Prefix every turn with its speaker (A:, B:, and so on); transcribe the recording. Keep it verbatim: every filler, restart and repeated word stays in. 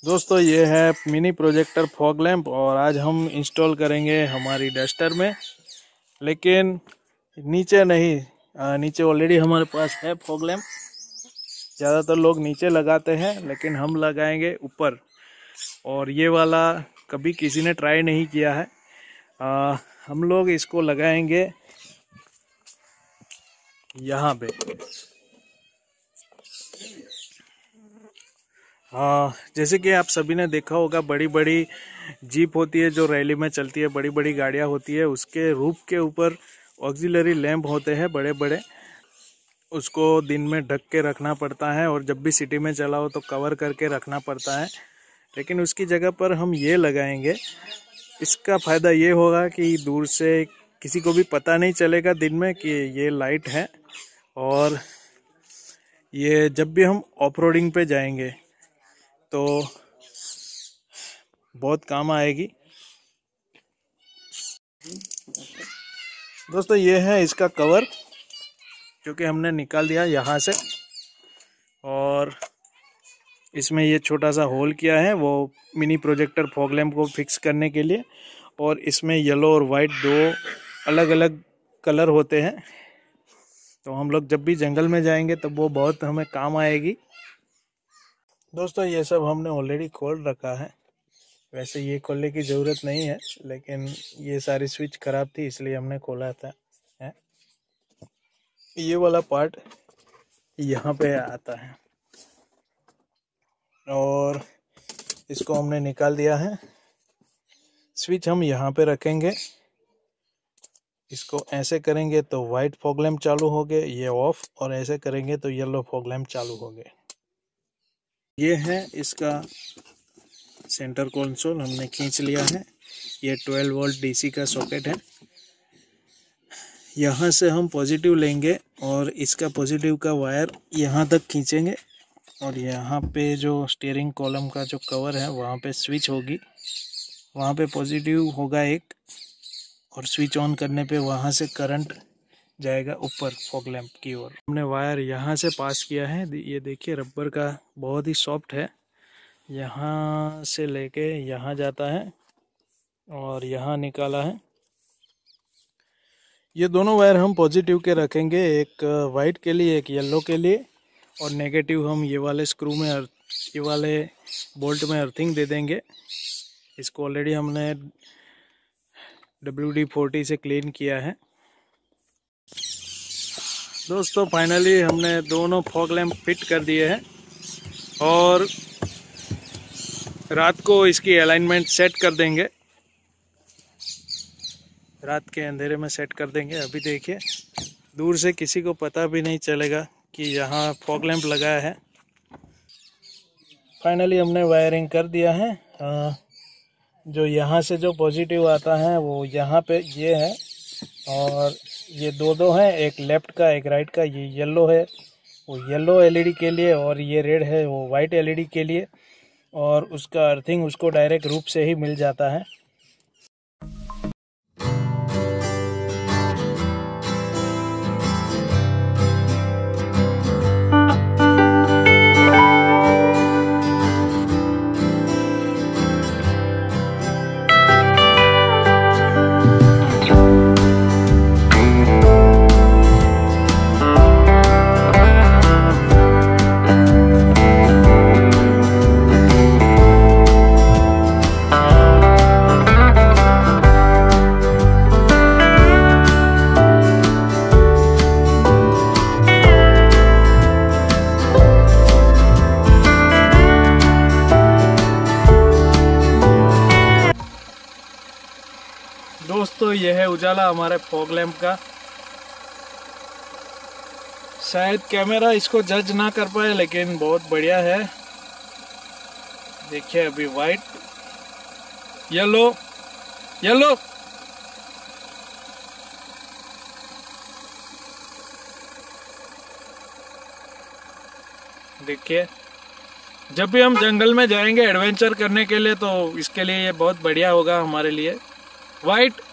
A: दोस्तों ये है मिनी प्रोजेक्टर फॉग लैंप और आज हम इंस्टॉल करेंगे हमारी डस्टर में, लेकिन नीचे नहीं। आ, नीचे ऑलरेडी हमारे पास है फॉग लैंप। ज़्यादातर लोग नीचे लगाते हैं लेकिन हम लगाएंगे ऊपर। और ये वाला कभी किसी ने ट्राई नहीं किया है। आ, हम लोग इसको लगाएंगे यहाँ पे। हाँ, जैसे कि आप सभी ने देखा होगा, बड़ी बड़ी जीप होती है जो रैली में चलती है, बड़ी बड़ी गाड़ियाँ होती है, उसके रूफ के ऊपर ऑक्सिलरी लैंप होते हैं बड़े बड़े। उसको दिन में ढक के रखना पड़ता है और जब भी सिटी में चला हो तो कवर करके रखना पड़ता है। लेकिन उसकी जगह पर हम ये लगाएंगे। इसका फ़ायदा ये होगा कि दूर से किसी को भी पता नहीं चलेगा दिन में कि ये लाइट है, और ये जब भी हम ऑफ रोडिंग पे जाएंगे तो बहुत काम आएगी। दोस्तों ये है इसका कवर, क्योंकि हमने निकाल दिया यहाँ से, और इसमें ये छोटा सा होल किया है वो मिनी प्रोजेक्टर फॉग लैंप को फिक्स करने के लिए। और इसमें येलो और वाइट दो अलग अलग कलर होते हैं, तो हम लोग जब भी जंगल में जाएंगे तब वो बहुत हमें काम आएगी। दोस्तों ये सब हमने ऑलरेडी खोल रखा है। वैसे ये खोलने की ज़रूरत नहीं है, लेकिन ये सारी स्विच खराब थी इसलिए हमने खोला था। है ये वाला पार्ट यहाँ पे आता है और इसको हमने निकाल दिया है। स्विच हम यहाँ पे रखेंगे, इसको ऐसे करेंगे तो वाइट फॉग लैंप चालू हो गए, ये ऑफ, और ऐसे करेंगे तो येलो फॉग लैंप चालू हो गए। ये है इसका सेंटर कंसोल, हमने खींच लिया है। ये ट्वेल्व वोल्ट डीसी का सॉकेट है। यहाँ से हम पॉजिटिव लेंगे और इसका पॉजिटिव का वायर यहाँ तक खींचेंगे, और यहाँ पे जो स्टीयरिंग कॉलम का जो कवर है वहाँ पे स्विच होगी, वहाँ पे पॉजिटिव होगा एक, और स्विच ऑन करने पे वहाँ से करंट जाएगा ऊपर फॉग लैंप की ओर। हमने वायर यहाँ से पास किया है। ये देखिए रबर का बहुत ही सॉफ्ट है। यहाँ से लेके यहाँ जाता है और यहाँ निकाला है। ये दोनों वायर हम पॉजिटिव के रखेंगे, एक वाइट के लिए एक येलो के लिए, और नेगेटिव हम ये वाले स्क्रू में ये वाले बोल्ट में अर्थिंग दे देंगे। इसको ऑलरेडी हमने डब्ल्यू डी फोर्टी से क्लीन किया है। दोस्तों फाइनली हमने दोनों फॉग लैंप फिट कर दिए हैं और रात को इसकी अलाइनमेंट सेट कर देंगे। रात के अंधेरे में सेट कर देंगे। अभी देखिए दूर से किसी को पता भी नहीं चलेगा कि यहाँ फॉग लैंप लगाया है। फाइनली हमने वायरिंग कर दिया है। आ, जो यहाँ से जो पॉजिटिव आता है वो यहाँ पे ये है, और ये दो दो हैं, एक लेफ्ट का एक राइट का। ये येलो है वो येलो एलईडी के लिए, और ये रेड है वो वाइट एलईडी के लिए, और उसका अर्थिंग उसको डायरेक्ट रूप से ही मिल जाता है। दोस्तों यह है उजाला हमारे फॉग लैंप का। शायद कैमरा इसको जज ना कर पाए, लेकिन बहुत बढ़िया है। देखिए अभी वाइट, येलो, येलो, देखिए जब भी हम जंगल में जाएंगे एडवेंचर करने के लिए तो इसके लिए ये बहुत बढ़िया होगा हमारे लिए। वाइट,